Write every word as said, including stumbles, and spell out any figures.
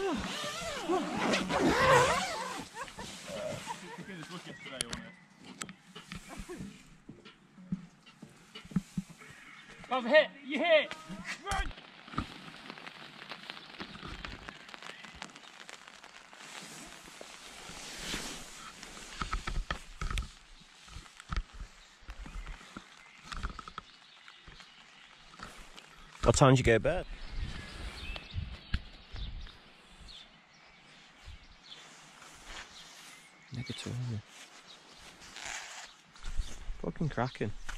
I've hit, you hit! What time did you go to bed? Negative, isn't it? Fucking cracking.